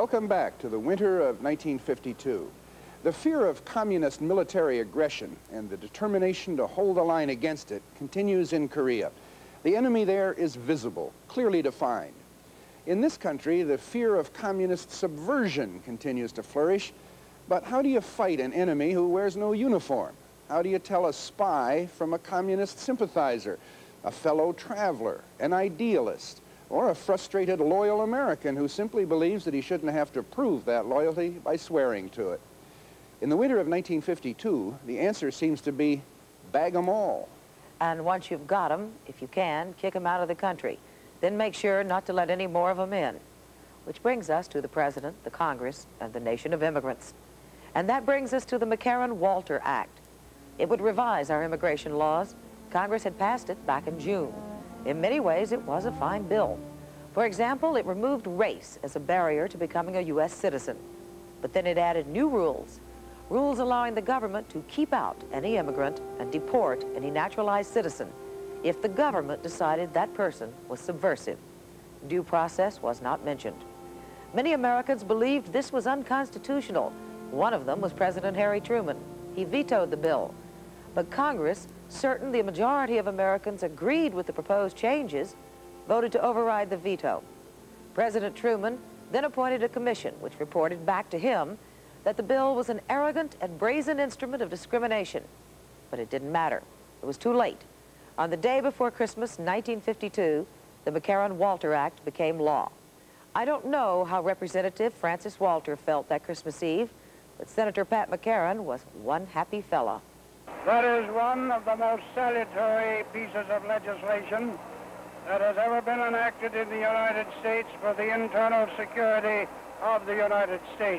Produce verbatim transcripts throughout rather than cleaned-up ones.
Welcome back to the winter of nineteen fifty-two. The fear of communist military aggression and the determination to hold the line against it continues in Korea. The enemy there is visible, clearly defined. In this country, the fear of communist subversion continues to flourish. But how do you fight an enemy who wears no uniform? How do you tell a spy from a communist sympathizer, a fellow traveler, an idealist, or a frustrated loyal American who simply believes that he shouldn't have to prove that loyalty by swearing to it? In the winter of nineteen fifty-two, the answer seems to be bag 'em all. And once you've got them, if you can, kick them out of the country. Then make sure not to let any more of them in. Which brings us to the President, the Congress, and the nation of immigrants. And that brings us to the McCarran-Walter Act. It would revise our immigration laws. Congress had passed it back in June. In many ways, it was a fine bill. For example, it removed race as a barrier to becoming a U S citizen. But then it added new rules, rules allowing the government to keep out any immigrant and deport any naturalized citizen if the government decided that person was subversive. Due process was not mentioned. Many Americans believed this was unconstitutional. One of them was President Harry Truman. He vetoed the bill. But Congress, certain the majority of Americans agreed with the proposed changes, voted to override the veto. President Truman then appointed a commission which reported back to him that the bill was an arrogant and brazen instrument of discrimination. But it didn't matter. It was too late. On the day before Christmas, nineteen fifty-two, the McCarran-Walter Act became law. I don't know how Representative Francis Walter felt that Christmas Eve, but Senator Pat McCarran was one happy fella. That is one of the most salutary pieces of legislation that has ever been enacted in the United States for the internal security of the United States.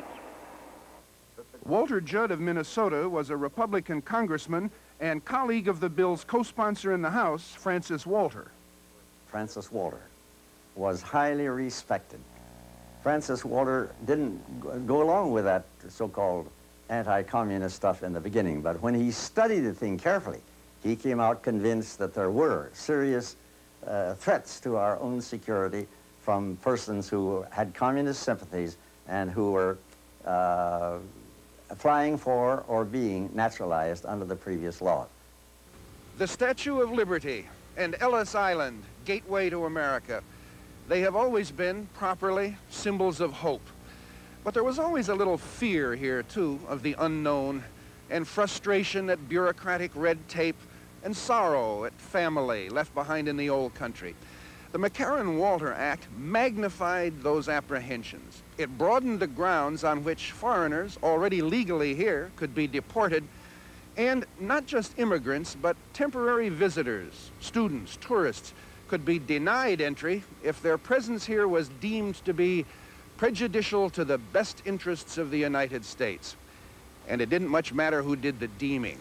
Walter Judd of Minnesota was a Republican congressman and colleague of the bill's co-sponsor in the House, Francis Walter. Francis Walter was highly respected. Francis Walter didn't go along with that so-called anti-communist stuff in the beginning, but when he studied the thing carefully, he came out convinced that there were serious uh, threats to our own security from persons who had communist sympathies and who were uh, applying for or being naturalized under the previous law. The Statue of Liberty and Ellis Island, gateway to America, they have always been, properly, symbols of hope. But there was always a little fear here, too, of the unknown, and frustration at bureaucratic red tape, and sorrow at family left behind in the old country. The McCarran-Walter Act magnified those apprehensions. It broadened the grounds on which foreigners already legally here could be deported, and not just immigrants, but temporary visitors, students, tourists, could be denied entry if their presence here was deemed to be prejudicial to the best interests of the United States. And it didn't much matter who did the deeming.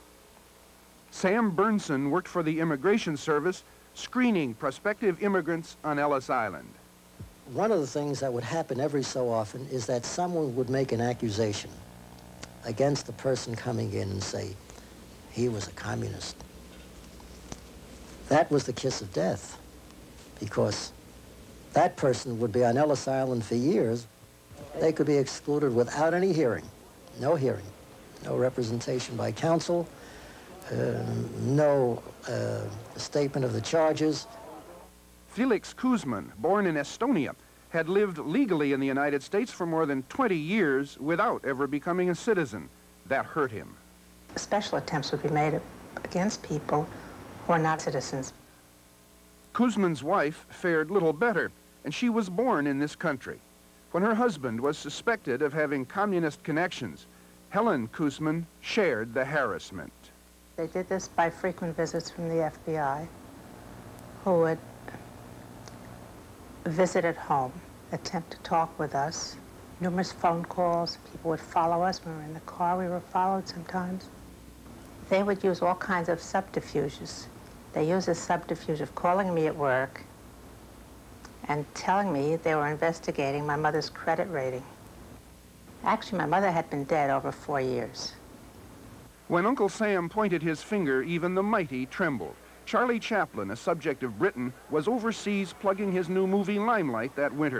Sam Burnson worked for the Immigration Service, screening prospective immigrants on Ellis Island. One of the things that would happen every so often is that someone would make an accusation against the person coming in and say, he was a communist. That was the kiss of death, because that person would be on Ellis Island for years. They could be excluded without any hearing, no hearing, no representation by counsel, uh, no uh, statement of the charges. Felix Kuzman, born in Estonia, had lived legally in the United States for more than twenty years without ever becoming a citizen. That hurt him. Special attempts would be made against people who are not citizens. Kuzman's wife fared little better, and she was born in this country. When her husband was suspected of having communist connections, Helen Kuzman shared the harassment. They did this by frequent visits from the F B I, who would visit at home, attempt to talk with us, numerous phone calls. People would follow us when we were in the car. We were followed sometimes. They would use all kinds of subterfuges. They used the subterfuge of calling me at work and telling me they were investigating my mother's credit rating. Actually, my mother had been dead over four years. When Uncle Sam pointed his finger, even the mighty trembled. Charlie Chaplin, a subject of Britain, was overseas plugging his new movie Limelight that winter.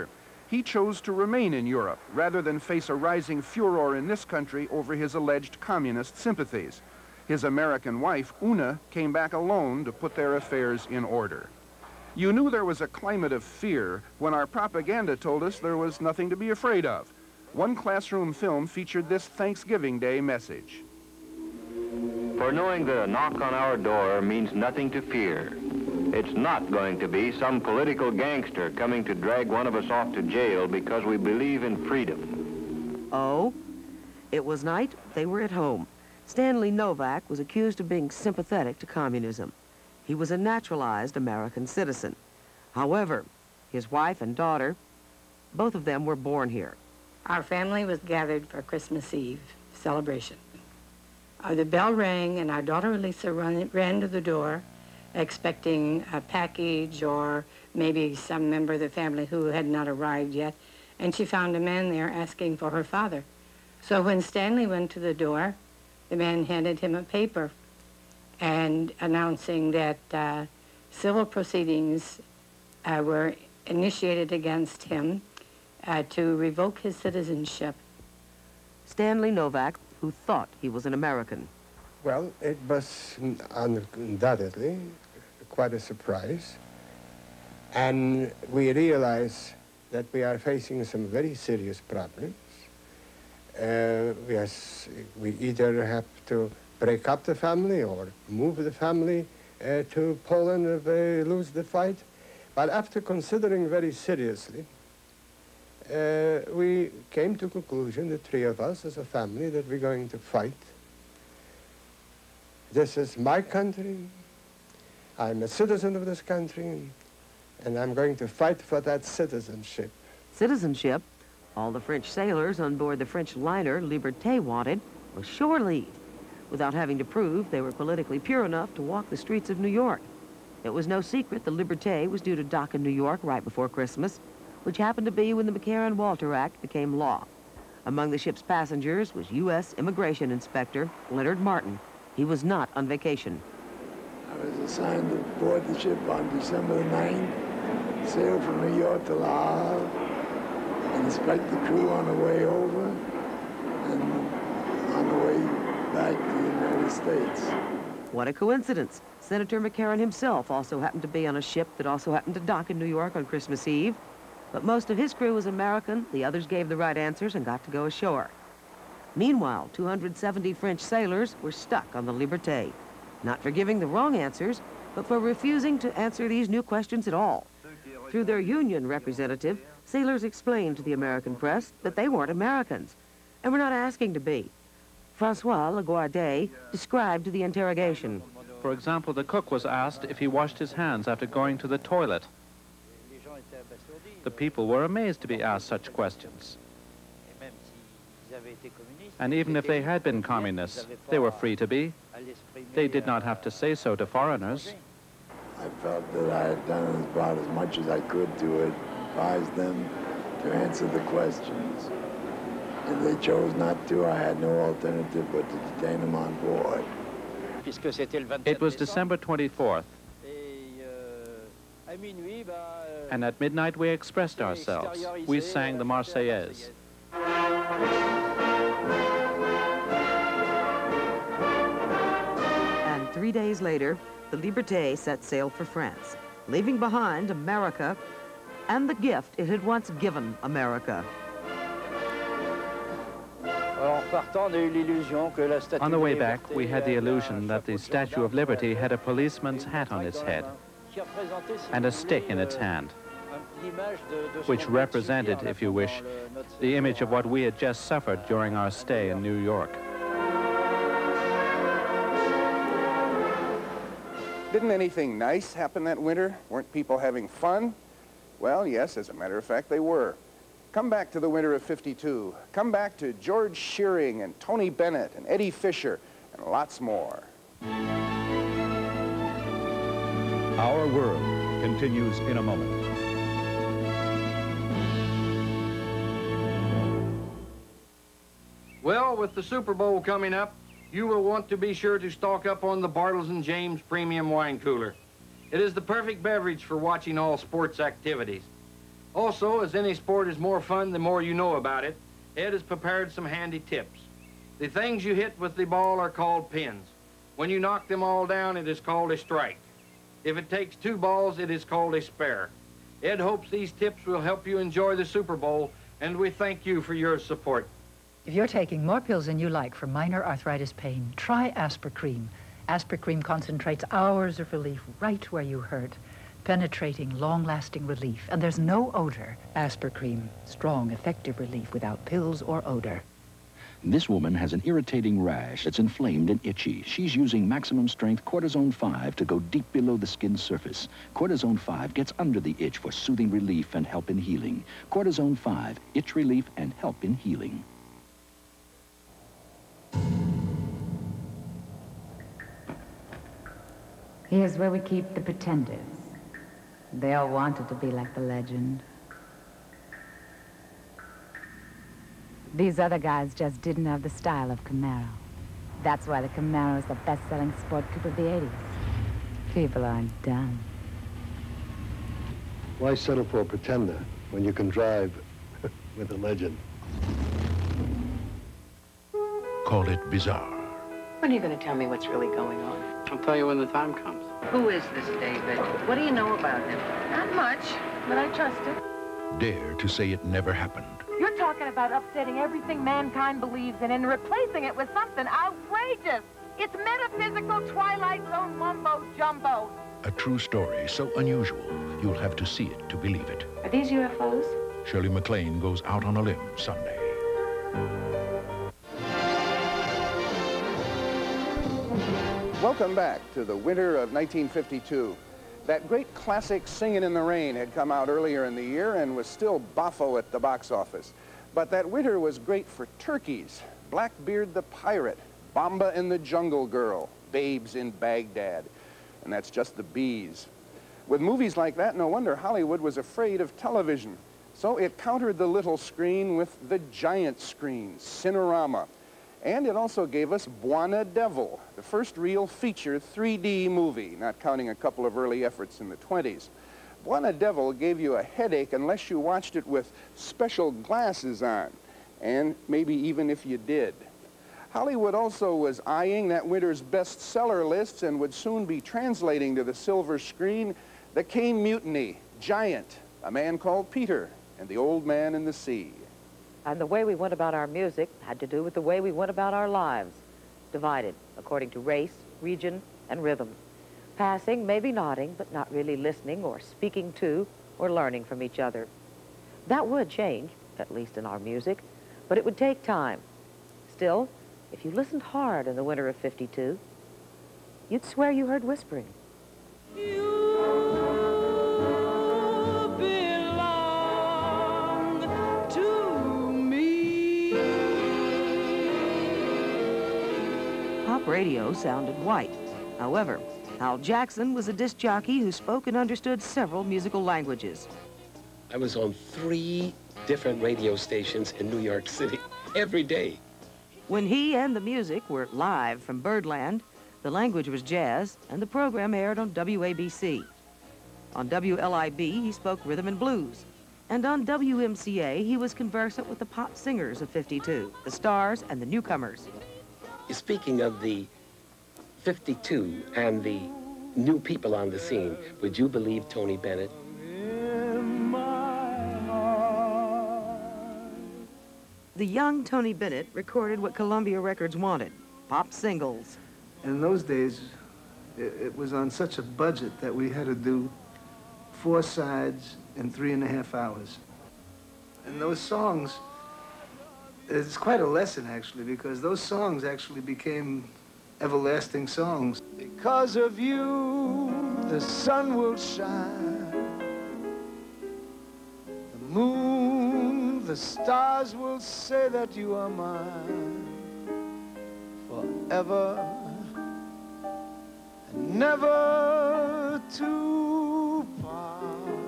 He chose to remain in Europe rather than face a rising furor in this country over his alleged communist sympathies. His American wife, Una, came back alone to put their affairs in order. You knew there was a climate of fear when our propaganda told us there was nothing to be afraid of. One classroom film featured this Thanksgiving Day message. For knowing that a knock on our door means nothing to fear. It's not going to be some political gangster coming to drag one of us off to jail because we believe in freedom. Oh? It was night, they were at home. Stanley Novak was accused of being sympathetic to communism. He was a naturalized American citizen. However, his wife and daughter, both of them were born here. Our family was gathered for Christmas Eve celebration. Uh, the bell rang and our daughter Lisa run, ran to the door expecting a package or maybe some member of the family who had not arrived yet, and she found a man there asking for her father. So when Stanley went to the door, the man handed him a paper and announcing that uh, civil proceedings uh, were initiated against him uh, to revoke his citizenship. Stanley Novak, who thought he was an American. Well, it was undoubtedly quite a surprise. And we realize that we are facing some very serious problems. Uh, we, are, we either have to break up the family or move the family uh, to Poland if they lose the fight. But after considering very seriously, uh, we came to conclusion, the three of us as a family, that we're going to fight. This is my country. I'm a citizen of this country, and I'm going to fight for that citizenship. Citizenship? All the French sailors on board the French liner Liberté wanted was shore leave, without having to prove they were politically pure enough to walk the streets of New York. It was no secret the Liberté was due to dock in New York right before Christmas, which happened to be when the McCarran-Walter Act became law. Among the ship's passengers was U S Immigration Inspector Leonard Martin. He was not on vacation. I was assigned to board the ship on December the ninth, sailed from New York to La Havre, inspect the crew on the way over, and on the way back to the United States. What a coincidence. Senator McCarran himself also happened to be on a ship that also happened to dock in New York on Christmas Eve. But most of his crew was American, the others gave the right answers and got to go ashore. Meanwhile, two hundred seventy French sailors were stuck on the Liberté, not for giving the wrong answers, but for refusing to answer these new questions at all. Through their union representative, sailors explained to the American press that they weren't Americans, and were not asking to be. François Laguardia described the interrogation. For example, the cook was asked if he washed his hands after going to the toilet. The people were amazed to be asked such questions. And even if they had been communists, they were free to be. They did not have to say so to foreigners. I felt that I had done about as much as I could to advise them to answer the questions. If they chose not to, I had no alternative but to detain them on board. It was December twenty-fourth. And at midnight we expressed ourselves. We sang the Marseillaise. And three days later, the Liberté set sail for France, leaving behind America and the gift it had once given America. On the way back, we had the illusion that the Statue of Liberty had a policeman's hat on its head and a stick in its hand, which represented, if you wish, the image of what we had just suffered during our stay in New York. Didn't anything nice happen that winter? Weren't people having fun? Well, yes, as a matter of fact, they were. Come back to the winter of fifty-two. Come back to George Shearing and Tony Bennett and Eddie Fisher and lots more. Our World continues in a moment. Well, with the Super Bowl coming up, you will want to be sure to stock up on the Bartles and James Premium Wine Cooler. It is the perfect beverage for watching all sports activities. Also, as any sport is more fun the more you know about it, Ed has prepared some handy tips. The things you hit with the ball are called pins. When you knock them all down, it is called a strike. If it takes two balls, it is called a spare. Ed hopes these tips will help you enjoy the Super Bowl, and we thank you for your support. If you're taking more pills than you like for minor arthritis pain, try Aspercreme. Aspercreme concentrates hours of relief right where you hurt, penetrating, long-lasting relief, and there's no odor. Aspercreme, strong, effective relief without pills or odor. This woman has an irritating rash that's inflamed and itchy. She's using maximum strength Cortisone five to go deep below the skin's surface. Cortisone five gets under the itch for soothing relief and help in healing. Cortisone five, itch relief and help in healing. Here's where we keep the pretenders. They all wanted to be like the legend. These other guys just didn't have the style of Camaro. That's why the Camaro is the best-selling sport coupe of the eighties. People aren't dumb. Why settle for a pretender when you can drive with a legend? Call it bizarre. When are you going to tell me what's really going on? I'll tell you when the time comes. Who is this David? What do you know about him? Not much, but I trust him. Dare to say it never happened. You're talking about upsetting everything mankind believes in and replacing it with something outrageous. It's metaphysical Twilight Zone mumbo-jumbo. A true story so unusual, you'll have to see it to believe it. Are these U F Os? Shirley MacLaine goes out on a limb Sunday. Welcome back to the winter of nineteen fifty-two. That great classic Singin' in the Rain had come out earlier in the year and was still boffo at the box office. But that winter was great for turkeys, Blackbeard the Pirate, Bomba and the Jungle Girl, Babes in Baghdad. And that's just the bees. With movies like that, no wonder Hollywood was afraid of television. So it countered the little screen with the giant screen, Cinerama. And it also gave us Buona Devil, the first real feature three D movie, not counting a couple of early efforts in the twenties. Buona Devil gave you a headache unless you watched it with special glasses on, and maybe even if you did. Hollywood also was eyeing that winter's bestseller lists and would soon be translating to the silver screen The Caine Mutiny, Giant, A Man Called Peter, and The Old Man in the Sea. And the way we went about our music had to do with the way we went about our lives, divided according to race, region, and rhythm. Passing, maybe nodding, but not really listening or speaking to or learning from each other. That would change, at least in our music, but it would take time. Still, if you listened hard in the winter of fifty-two, you'd swear you heard whispering. Pop radio sounded white. However, Hal Jackson was a disc jockey who spoke and understood several musical languages. I was on three different radio stations in New York City every day. When he and the music were live from Birdland, the language was jazz, and the program aired on W A B C. On W L I B, he spoke rhythm and blues. And on W M C A, he was conversant with the pop singers of fifty-two, the stars and the newcomers. Speaking of the fifty-two and the new people on the scene, would you believe Tony Bennett? The young Tony Bennett recorded what Columbia Records wanted, pop singles. In those days, it, it was on such a budget that we had to do four sides in three and a half hours. And those songs, it's quite a lesson, actually, because those songs actually became everlasting songs. Because of you, the sun will shine. The moon, the stars will say that you are mine. Forever and never to part.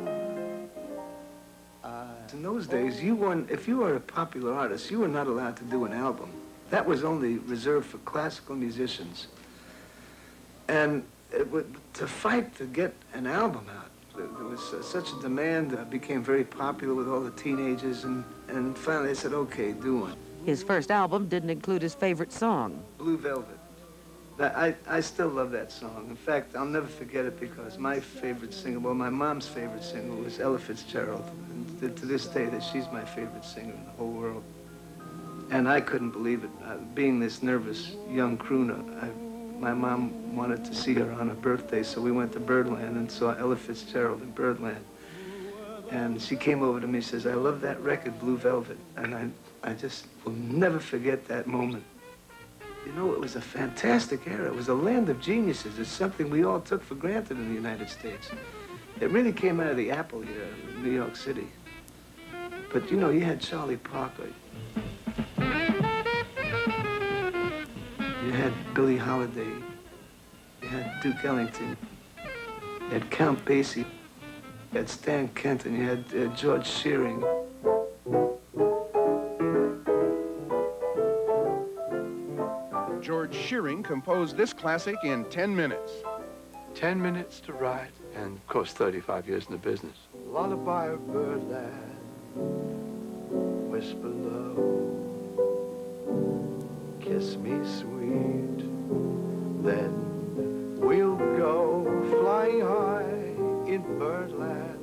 Uh, in those days, you weren't, if you were a popular artist, you were not allowed to do an album. That was only reserved for classical musicians. And it would, to fight to get an album out, there was uh, such a demand. I became very popular with all the teenagers, and, and finally I said, okay, do one. His first album didn't include his favorite song. Blue Velvet. That, I, I still love that song. In fact, I'll never forget it because my favorite singer, well, my mom's favorite singer was Ella Fitzgerald. And to, to this day, that she's my favorite singer in the whole world. And I couldn't believe it. Uh, being this nervous young crooner, I, my mom wanted to see her on her birthday, so we went to Birdland and saw Ella Fitzgerald in Birdland. And she came over to me and says, I love that record, Blue Velvet. And I, I just will never forget that moment. You know, it was a fantastic era. It was a land of geniuses. It's something we all took for granted in the United States. It really came out of the Apple here in New York City. But, you know, you had Charlie Parker. You had Billie Holiday. You had Duke Ellington. You had Count Basie. You had Stan Kenton. You had uh, George Shearing. George Shearing composed this classic in ten minutes. Ten minutes to write, and of course thirty-five years in the business. Lullaby of birdland, whisper low, kiss me sweet, then we'll go flying high in birdland,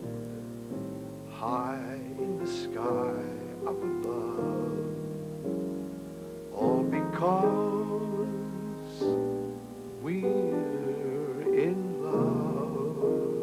high in the sky up above, all because we're in love.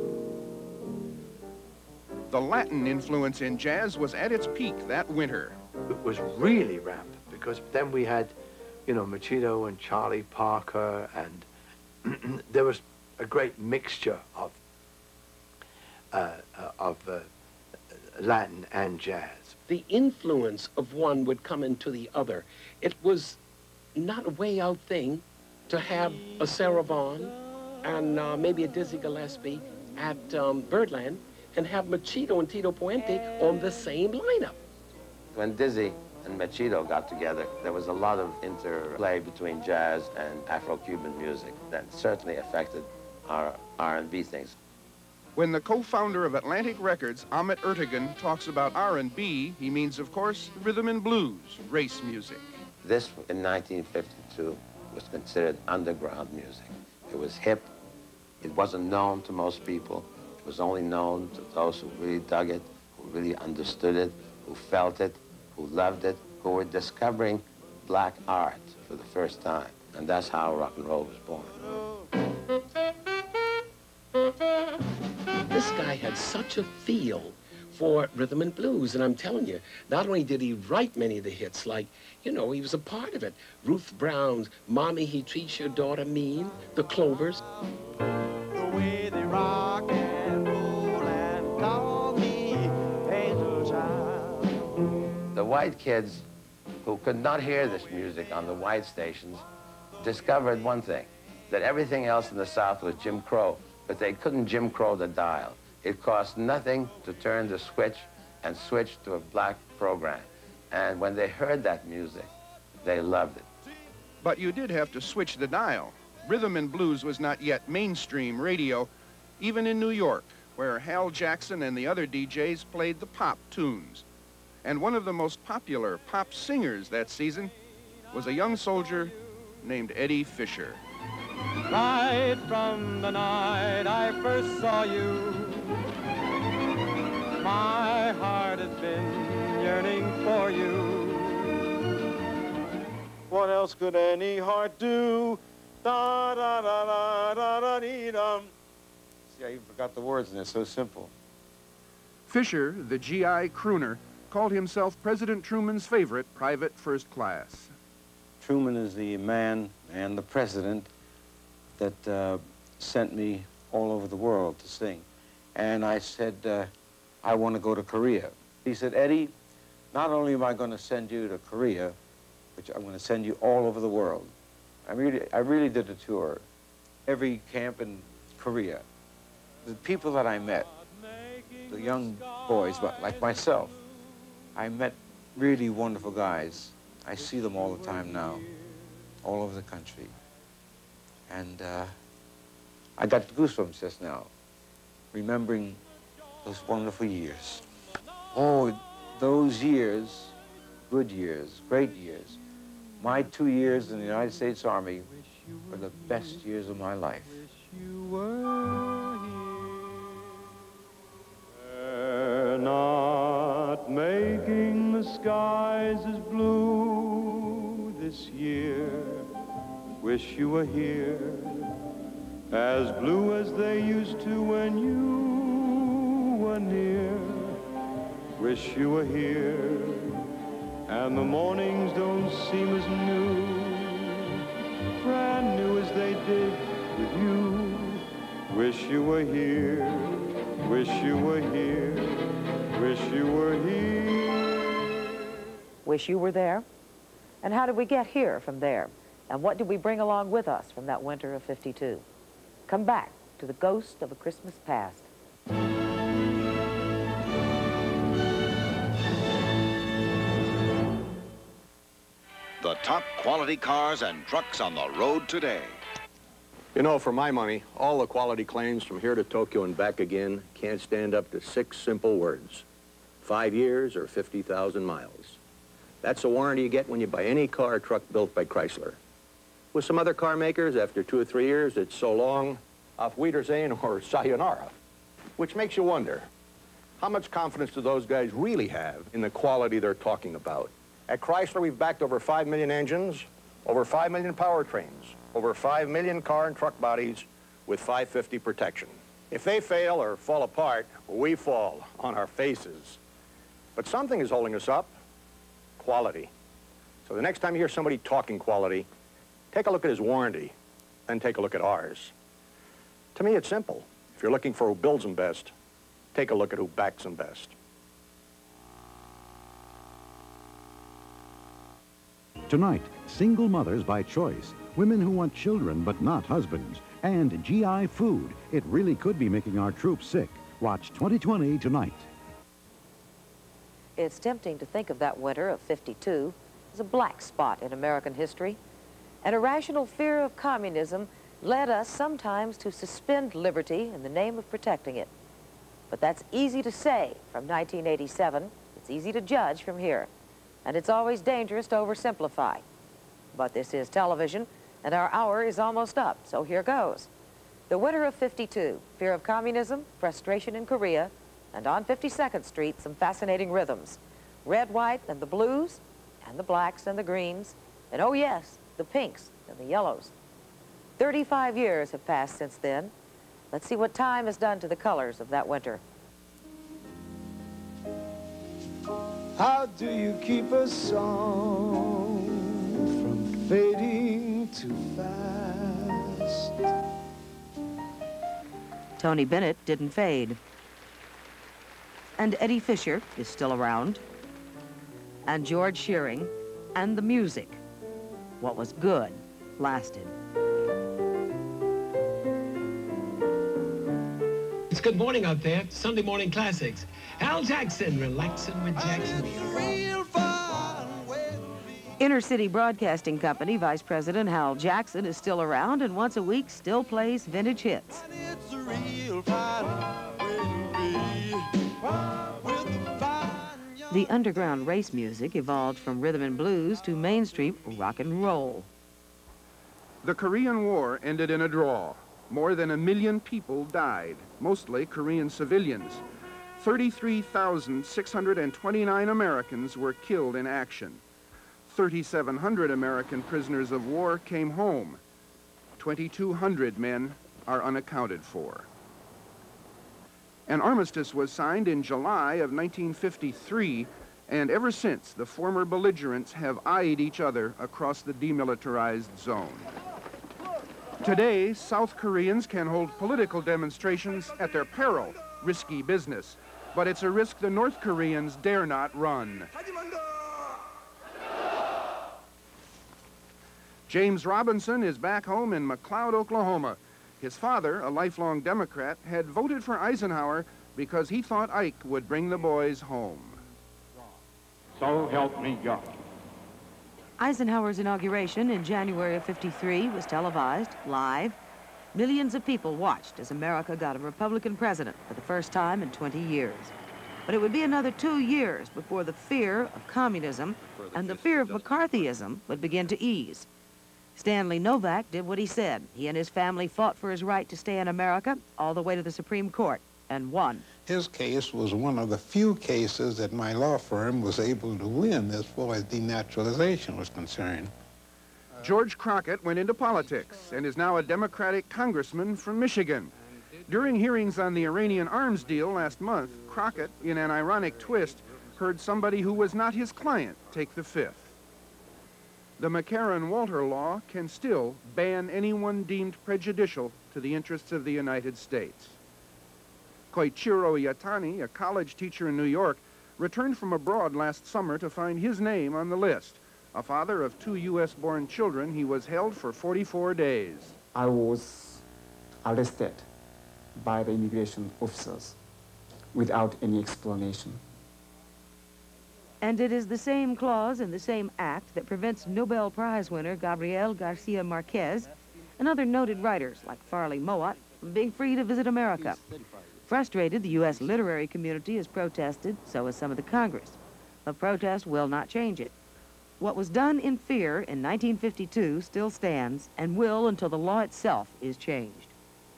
The Latin influence in jazz was at its peak that winter. It was really rampant because then we had, you know, Machito and Charlie Parker, and there was a great mixture of uh, uh, of uh, Latin and jazz. The influence of one would come into the other. It was not a way out thing to have a Sarah Vaughan and uh, maybe a Dizzy Gillespie at um, Birdland and have Machito and Tito Puente on the same lineup. When Dizzy and Machito got together, there was a lot of interplay between jazz and Afro-Cuban music that certainly affected our R and B things. When the co-founder of Atlantic Records, Ahmet Ertegun, talks about R and B, he means, of course, rhythm and blues, race music. This, in nineteen fifty-two, was considered underground music. It was hip. It wasn't known to most people. It was only known to those who really dug it, who really understood it, who felt it, who loved it, who were discovering black art for the first time. And that's how rock and roll was born. This guy had such a feel for rhythm and blues, and I'm telling you, not only did he write many of the hits, like, you know, he was a part of it. Ruth Brown's Mommy, He Treats Your Daughter Mean, The Clovers. The way they rock and roll and call me angel child. The white kids who could not hear this music on the white stations discovered one thing, that everything else in the South was Jim Crow, but they couldn't Jim Crow the dial. It cost nothing to turn the switch and switch to a black program. And when they heard that music, they loved it. But you did have to switch the dial. Rhythm and blues was not yet mainstream radio, even in New York, where Hal Jackson and the other D Js played the pop tunes. And one of the most popular pop singers that season was a young soldier named Eddie Fisher. Right from the night I first saw you, my heart has been yearning for you. What else could any heart do? Da da da da da da dee dum. See, I even forgot the words, and they're so simple. Fisher, the G I crooner, called himself President Truman's favorite private first class. Truman is the man and the president that uh, sent me all over the world to sing. And I said, uh, I want to go to Korea. He said, Eddie, not only am I going to send you to Korea, but I'm going to send you all over the world. I really, I really did a tour, every camp in Korea. The people that I met, the young boys, but like myself, I met really wonderful guys. I see them all the time now, all over the country. And uh, I got goosebumps just now, remembering those wonderful years. Oh, those years, good years, great years. My two years in the United States Army were the best years of my life. They're not making the skies as blue this year. Wish you were here, as blue as they used to when you were near. Wish you were here, and the mornings don't seem as new, brand new as they did with you. Wish you were here, wish you were here, wish you were here. Wish you were there. And how did we get here from there? And what did we bring along with us from that winter of fifty-two? Come back to the ghost of a Christmas past. The top quality cars and trucks on the road today. You know, for my money, all the quality claims from here to Tokyo and back again can't stand up to six simple words. Five years or fifty thousand miles. That's the warranty you get when you buy any car or truck built by Chrysler. With some other car makers, after two or three years, it's so long, auf Wiedersehen or sayonara. Which makes you wonder, how much confidence do those guys really have in the quality they're talking about? At Chrysler, we've backed over five million engines, over five million powertrains, over five million car and truck bodies with five fifty protection. If they fail or fall apart, we fall on our faces. But something is holding us up, quality. So the next time you hear somebody talking quality, take a look at his warranty, then take a look at ours. To me, it's simple. If you're looking for who builds them best, take a look at who backs them best. Tonight, single mothers by choice, women who want children but not husbands, and G I food. It really could be making our troops sick. Watch twenty twenty tonight. It's tempting to think of that winter of fifty-two as a black spot in American history. An irrational fear of communism led us sometimes to suspend liberty in the name of protecting it. But that's easy to say from nineteen eighty-seven. It's easy to judge from here. And it's always dangerous to oversimplify. But this is television, and our hour is almost up, so here goes. The winter of fifty-two, fear of communism, frustration in Korea, and on fifty-second Street, some fascinating rhythms. Red, white, and the blues, and the blacks and the greens, and oh yes, the pinks and the yellows. thirty-five years have passed since then. Let's see what time has done to the colors of that winter. How do you keep a song from fading too fast? Tony Bennett didn't fade. And Eddie Fisher is still around. And George Shearing and the music. What was good lasted. It's good morning out there. Sunday Morning Classics. Al Jackson, relaxing with Jackson. Inner City Broadcasting Company Vice President Hal Jackson is still around and once a week still plays vintage hits. The underground race music evolved from rhythm and blues to mainstream rock and roll. The Korean War ended in a draw. More than a million people died, mostly Korean civilians. thirty-three thousand six hundred twenty-nine Americans were killed in action. thirty-seven hundred American prisoners of war came home. twenty-two hundred men are unaccounted for. An armistice was signed in July of nineteen fifty-three, and ever since, the former belligerents have eyed each other across the demilitarized zone. Today, South Koreans can hold political demonstrations at their peril, risky business, but it's a risk the North Koreans dare not run. James Robinson is back home in McLeod, Oklahoma. His father, a lifelong Democrat, had voted for Eisenhower because he thought Ike would bring the boys home. So help me God. Eisenhower's inauguration in January of fifty-three was televised live. Millions of people watched as America got a Republican president for the first time in twenty years. But it would be another two years before the fear of communism and the fear of McCarthyism would begin to ease. Stanley Novak did what he said. He and his family fought for his right to stay in America all the way to the Supreme Court and won. His case was one of the few cases that my law firm was able to win as far as denaturalization was concerned. George Crockett went into politics and is now a Democratic congressman from Michigan. During hearings on the Iranian arms deal last month, Crockett, in an ironic twist, heard somebody who was not his client take the fifth. The McCarran-Walter law can still ban anyone deemed prejudicial to the interests of the United States. Koichiro Yatani, a college teacher in New York, returned from abroad last summer to find his name on the list. A father of two U S born children, he was held for forty-four days. I was arrested by the immigration officers without any explanation. And it is the same clause in the same act that prevents Nobel Prize winner Gabriel Garcia Marquez and other noted writers like Farley Mowat from being free to visit America. Frustrated, the U S literary community has protested, so has some of the Congress. But protest will not change it. What was done in fear in nineteen fifty-two still stands and will until the law itself is changed.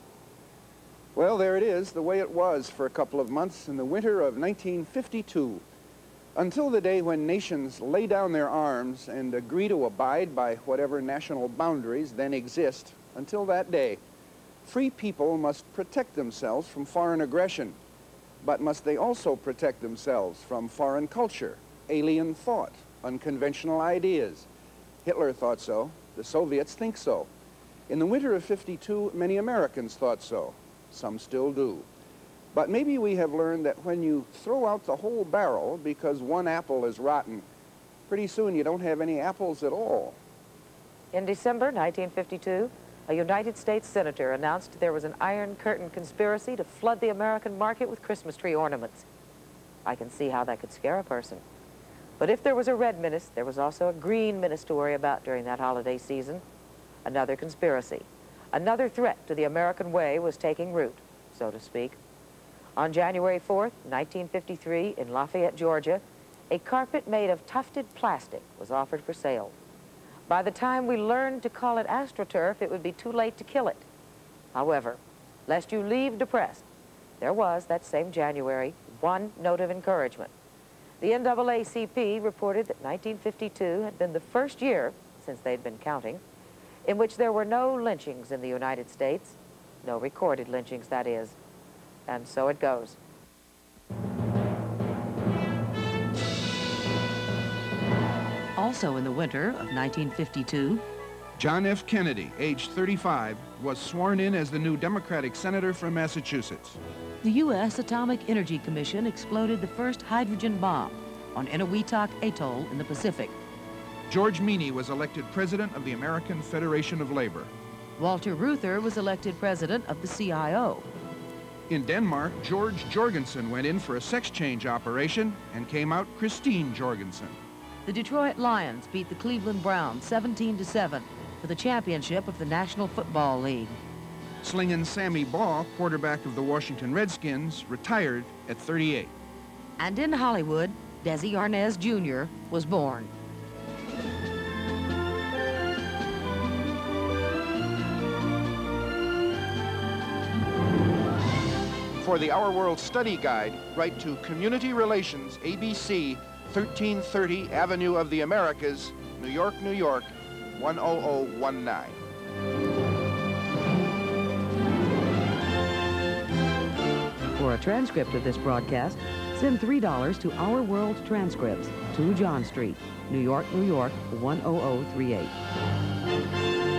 Well, there it is, the way it was for a couple of months in the winter of nineteen fifty-two. Until the day when nations lay down their arms and agree to abide by whatever national boundaries then exist, until that day, free people must protect themselves from foreign aggression. But must they also protect themselves from foreign culture, alien thought, unconventional ideas? Hitler thought so. The Soviets think so. In the winter of fifty-two, many Americans thought so. Some still do. But maybe we have learned that when you throw out the whole barrel because one apple is rotten, pretty soon you don't have any apples at all. In December nineteen fifty-two, a United States senator announced there was an Iron Curtain conspiracy to flood the American market with Christmas tree ornaments. I can see how that could scare a person. But if there was a red menace, there was also a green menace to worry about during that holiday season. Another conspiracy. Another threat to the American way was taking root, so to speak. On January fourth, nineteen fifty-three, in Lafayette, Georgia, a carpet made of tufted plastic was offered for sale. By the time we learned to call it AstroTurf, it would be too late to kill it. However, lest you leave depressed, there was, that same January, one note of encouragement. The N double A C P reported that nineteen fifty-two had been the first year, since they'd been counting, in which there were no lynchings in the United States, no recorded lynchings, that is. And so it goes. Also in the winter of nineteen fifty-two, John F. Kennedy, age thirty-five, was sworn in as the new Democratic senator from Massachusetts. the U S Atomic Energy Commission exploded the first hydrogen bomb on Eniwetok Atoll in the Pacific. George Meany was elected president of the American Federation of Labor. Walter Reuther was elected president of the C I O. In Denmark, George Jorgensen went in for a sex change operation and came out Christine Jorgensen. The Detroit Lions beat the Cleveland Browns seventeen to seven for the championship of the National Football League. Slingin' Sammy Baugh, quarterback of the Washington Redskins, retired at thirty-eight. And in Hollywood, Desi Arnaz Junior was born. For the Our World Study Guide, write to Community Relations, A B C, thirteen thirty Avenue of the Americas, New York, New York, one zero zero one nine. For a transcript of this broadcast, send three dollars to Our World Transcripts, two John Street, New York, New York, one zero zero three eight.